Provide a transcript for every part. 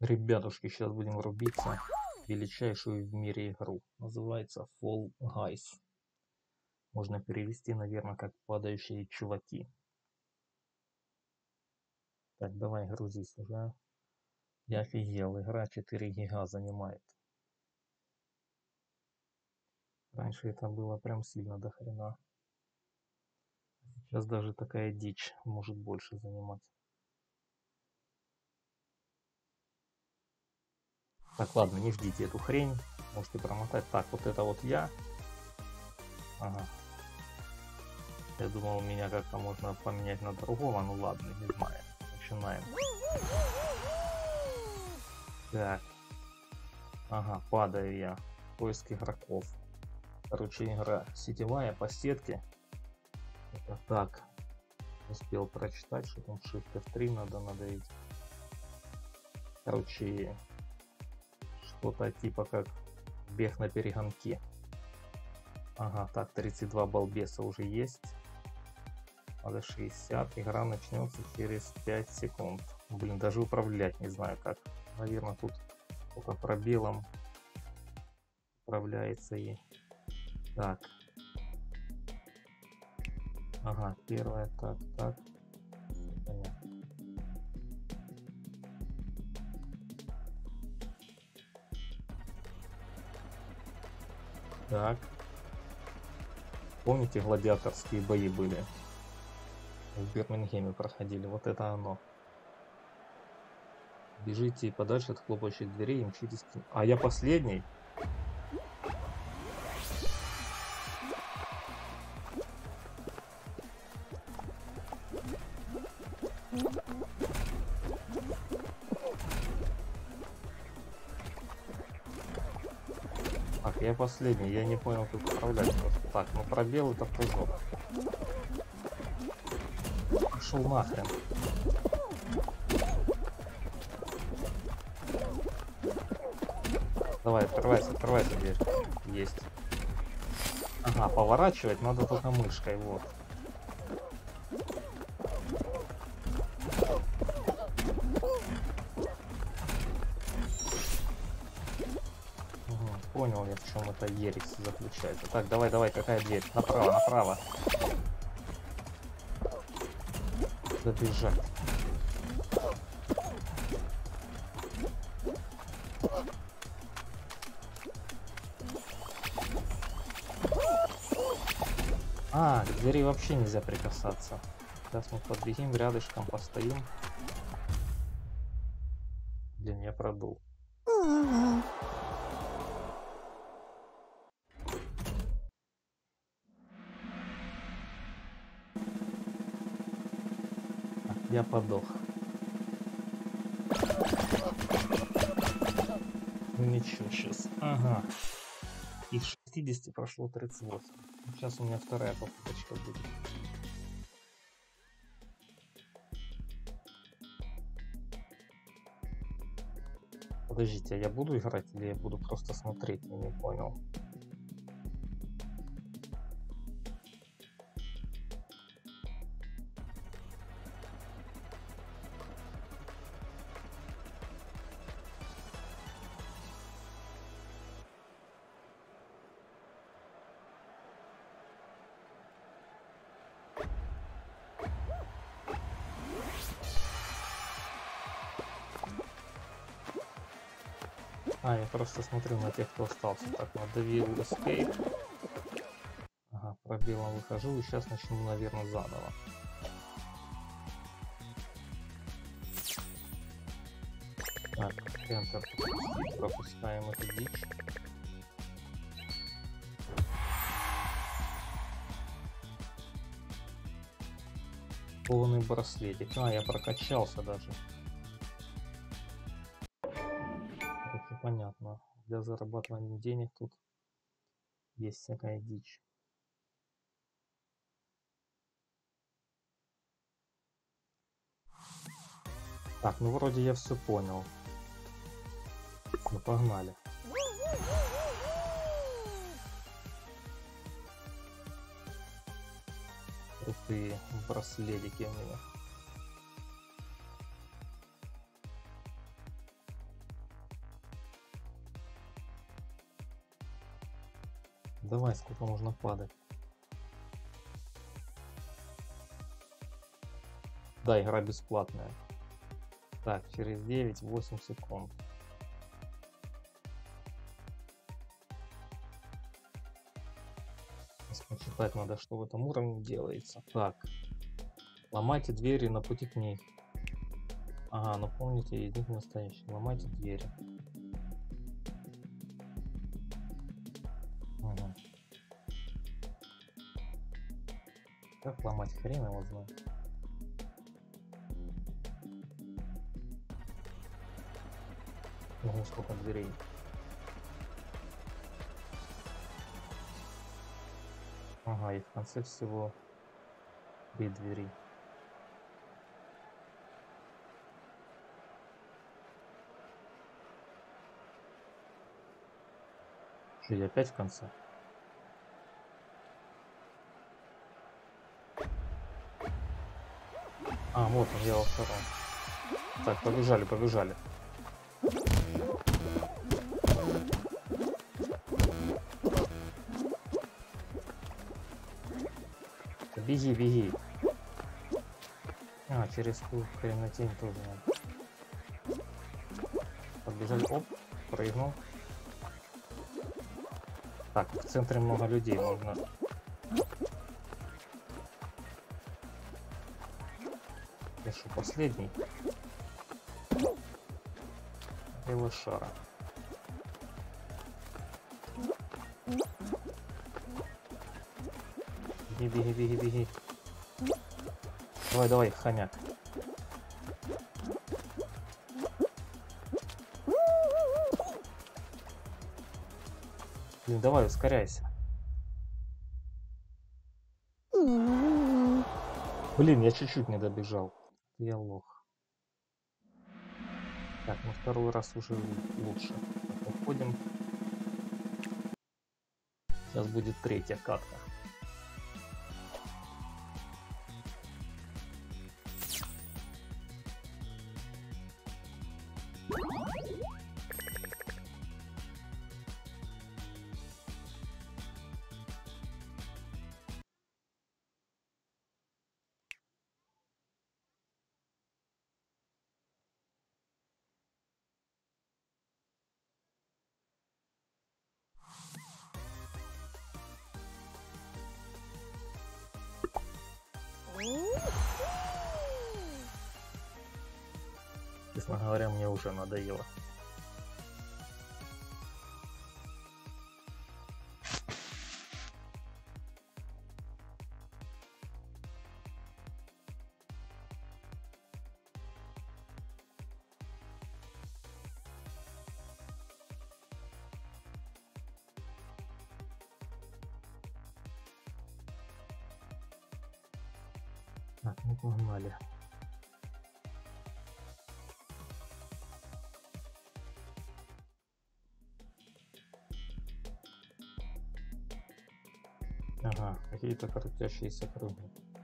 Ребятушки, сейчас будем рубиться в величайшую в мире игру. Называется Fall Guys. Можно перевести, наверное, как падающие чуваки. Так, давай грузись уже. Я офигел, игра 4 гига занимает. Раньше это было прям сильно до хрена. Сейчас даже такая дичь может больше занимать. Так, ладно, не ждите эту хрень. Можете промотать. Так, вот это вот я. Ага. Я думал, меня как-то можно поменять на другого. Ну ладно, не знаю. Начинаем. Так. Ага, падаю я. Поиск игроков. Короче, игра сетевая по сетке. Это так. Успел прочитать, что там Shift F3 надо надавить. Короче, что-то типа как бег на перегонки. Ага, так, 32 балбеса уже есть. Надо 60. Игра начнется через 5 секунд. Блин, даже управлять не знаю как. Наверное, тут только пробелом управляется и... Так. Ага, первая, так. Понятно. Так. Помните, гладиаторские бои были? В Бирмингеме проходили. Вот это оно. Бежите подальше от хлопающих дверей и мчитесь. А я последний? Так, я последний. Я не понял, как управлять просто. Так, ну пробел это прыжок. Пошел нахрен. Давай, открывайся дверь. Есть. Ага, поворачивать надо только мышкой, вот. Угу, понял я, в чем это ересь заключается. Так, давай, какая дверь? Направо. Забежать. А, к двери вообще нельзя прикасаться. Сейчас мы подбегим, рядышком постоим. Блин, я продул. Я подох. Ну ничего, сейчас. Ага. Из 60 прошло 38. Сейчас у меня вторая попыточка будет. Подождите, а я буду играть или я буду просто смотреть? Я не понял. А, я просто смотрю на тех, кто остался. Так, надавил Escape. Ага, пробелом выхожу и сейчас начну, наверное, заново. Так, Enter. Пропускаем эту дичь. Полный браслетик. А, я прокачался даже. Это понятно. Для зарабатывания денег тут есть всякая дичь. Так, ну вроде я все понял. Ну погнали. Крутые браслетики у меня. давай, сколько можно падать. Да, игра бесплатная. Так, через 9-8 секунд. Почитать надо, что в этом уровне делается. Так. Ломайте двери на пути к ней. Ага, ну помните, из них настоящий. Ломайте двери. Угу. Как ломать, хрен его знает. Ого, сколько дверей. Ага, и в конце всего 3 двери. Что, я опять в конце? А, вот он, я во втором. Так, побежали, побежали. Беги, беги. А, через ту хренотень тоже надо. Подбежали, оп, прыгнул. Так, в центре много людей, можно... Я что, последний? Дело шара. Беги, беги, беги, беги. Давай, давай, хомяк. Блин, давай, ускоряйся. Блин, я чуть-чуть не добежал. Я лох. Так, ну второй раз уже лучше. Уходим. Сейчас будет третья катка. Честно говоря, мне уже надоело. Так, ну погнали. Ага, какие-то крутящиеся круги.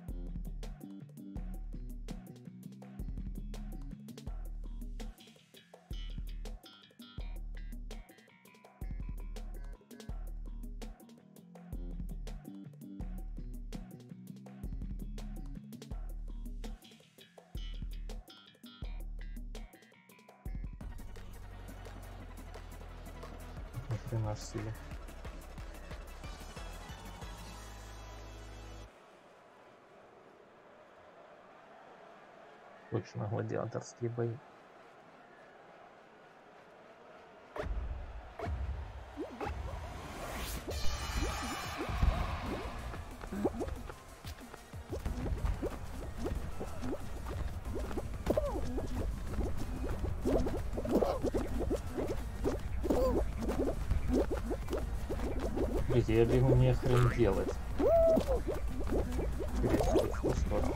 Наш силы. Точно гладиаторские бои. Видите, я бегу, мне хрен делать. В ту сторону.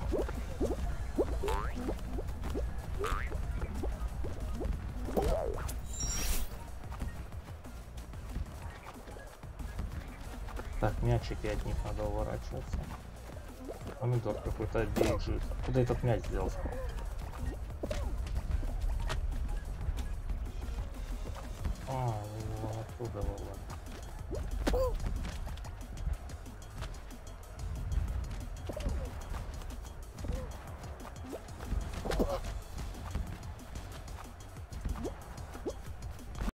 Так, мячики от них надо уворачиваться. Помидор какой-то бежит. Куда этот мяч делся? А, его оттуда выводит.